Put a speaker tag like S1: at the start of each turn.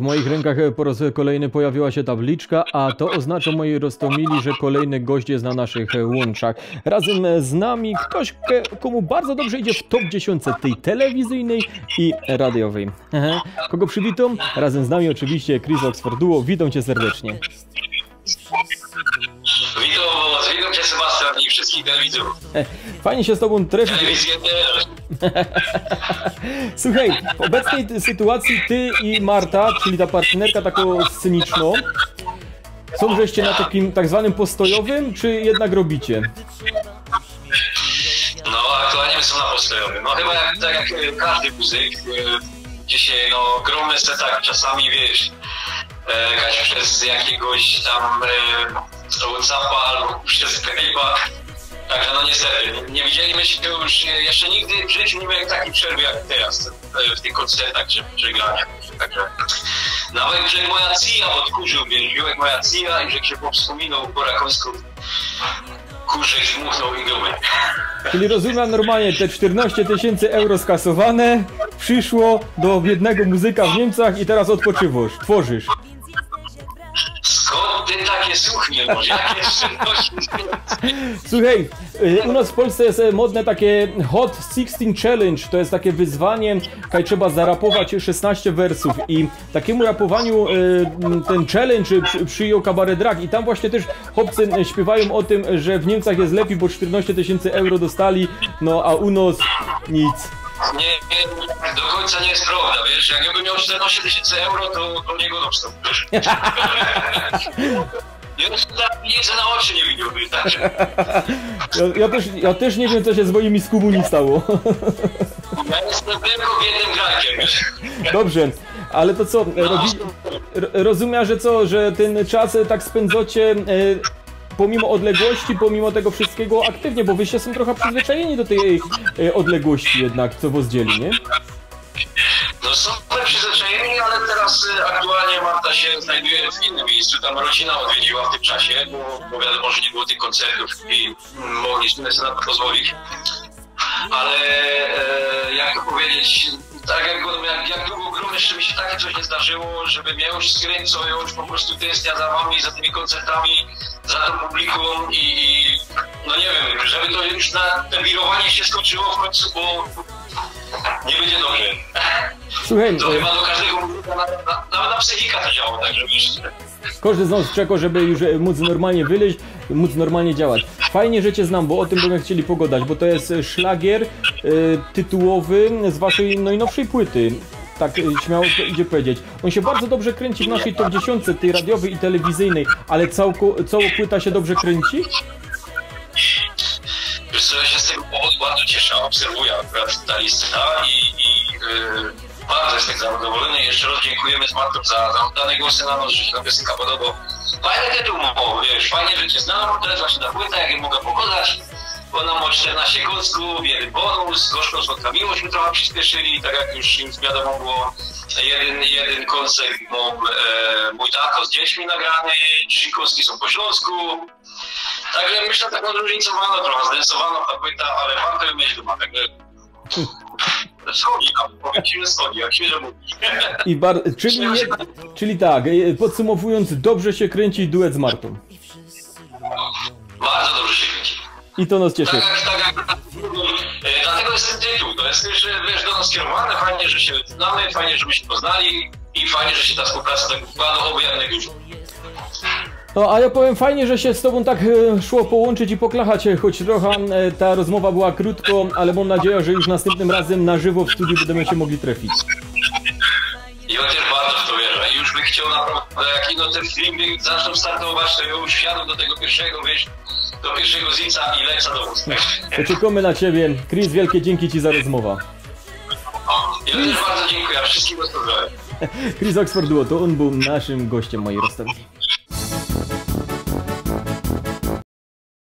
S1: moich rękach po raz kolejny pojawiła się tabliczka, a to oznacza, moi Rostomili, że kolejny gość jest na naszych łączach. Razem z nami ktoś, komu bardzo dobrze idzie w top 10 tej telewizyjnej i radiowej. Kogo przywitam? Razem z nami oczywiście Chris Oxford Duo. Witam cię serdecznie.
S2: Witam cię, Sebastian, i wszystkich telewidzów.
S1: Fajnie się z tobą trefić.
S2: Telewizję też.
S1: Słuchaj, w obecnej sytuacji ty i Marta, czyli ta partnerka taką sceniczną, są żeście na takim tak zwanym postojowym, czy jednak robicie?
S2: No, aktualnie my są na postojowym. No chyba tak jak każdy muzyk, dzisiaj no gromy se tak czasami, wiesz, jakaś przez jakiegoś tam WhatsAppa albo przez Skype'a. Także no niestety, nie widzieliśmy się już jeszcze nigdy w życiu, nie miałem takiej przerwy jak teraz w tych koncertach czy graniach. Także nawet że moja cija odkurzył mnie, jak moja cija i że się powspominał po rakońsku kurzyk dmuchnął i gruby.
S1: Czyli rozumiem normalnie, te 14 000 euro skasowane, przyszło do biednego muzyka w Niemcach i teraz odpoczywasz, tworzysz.
S2: Skąd ty takie słuchnie, może jakieś szczęśliwości?
S1: Słuchaj, u nas w Polsce jest modne takie Hot 16 Challenge, to jest takie wyzwanie, kaj trzeba zarapować 16 wersów i takiemu rapowaniu ten challenge przyjął Cabaret Drag i tam właśnie też chłopcy śpiewają o tym, że w Niemcach jest lepiej, bo 14 000 euro dostali, no a u nas nic.
S2: Nie, do końca nie jest prawda, wiesz, jak ja bym miał 14 000 euro, to nie go dostał. Już tak nic na oczy nie widziałbym, także.
S1: Ja też nie wiem, co się z moimi z komunii stało.
S2: Ja jestem tylko biednym grajkiem, wiesz.
S1: Dobrze, ale to co, rozumiem, że co, że ten czas tak spędzacie pomimo odległości, pomimo tego wszystkiego aktywnie, bo wyście są trochę przyzwyczajeni do tej odległości jednak, co was dzieli, nie?
S2: No są przyzwyczajeni, ale teraz aktualnie Marta się znajduje w innym miejscu, tam rodzina odwiedziła w tym czasie, bo wiadomo, że nie było tych koncertów i mogliśmy sobie na to pozwolić. Ale jak to powiedzieć, tak jak długo grom jeszcze mi się takie coś nie zdarzyło, żeby mnie już skręcą, ja już po prostu tęsknia za wami, za tymi koncertami, za tą publiką i no nie wiem, żeby to już na te wirowanie się skończyło w końcu, bo nie będzie dobrze.
S1: Słuchaj,
S2: to chyba do każdego nawet na psychika to działa, także wiesz.
S1: Każdy z nas czeka, żeby już móc normalnie wyleźć, móc normalnie działać. Fajnie, że cię znam, bo o tym będziemy chcieli pogadać, bo to jest szlagier tytułowy z waszej najnowszej płyty. Tak śmiało idzie powiedzieć. On się bardzo dobrze kręci w naszej top 10, tej radiowej i telewizyjnej, ale cała płyta się dobrze kręci?
S2: Wiesz co, ja się z tego powodu bardzo cieszę, obserwuję akurat ta lista i bardzo jestem zadowolony. Jeszcze raz dziękujemy z Martą za oddane głosy na nos, że się ta piosenka podoba. Fajny tytuł, wiesz, fajnie, że cię znam, to jest właśnie ta płyta, jak je mogę pogadać. Ona ma 14 kocków, jeden bonus, gorzko słodka miłość mi trochę przyspieszyli, tak jak już wiadomo było, jeden koncert mój tato z dziećmi nagrany, 3 kocki są po śląsku. Także myślę, tak odróżnicowano trochę, zdensowano ta płyta, ale warto ją mieć doma, także schodzi, powiem ci, że schodzi, jak się mówi.
S1: Czyli tak, podsumowując, dobrze się kręci duet z Martą.
S2: Bardzo dobrze się kręci.
S1: I to nas cieszy.
S2: Dlatego jest ten tytuł, to jest też, wiesz, do nas skierowane, fajnie, że się znamy, fajnie, że się poznali i fajnie, że się ta współpraca tak układa, oby jak najdłużej.
S1: No, a ja powiem fajnie, że się z tobą tak szło połączyć i poklachać, choć trochę ta rozmowa była krótko, ale mam nadzieję, że już następnym razem na żywo w studiu będziemy się mogli trafić.
S2: Ja też bardzo w to wierzę i już bym chciał naprawdę, jak ino te filmy zaczną startować, to ja już wsiadł do tego pierwszego, wiesz, do pierwszego zica i lecę do was.
S1: Czekamy na ciebie. Chris, wielkie dzięki ci za rozmowę.
S2: Ja też bardzo dziękuję, a wszystkim pozdrawiam.
S1: Chris Oxford Duo, to on był naszym gościem, moi rozstawni.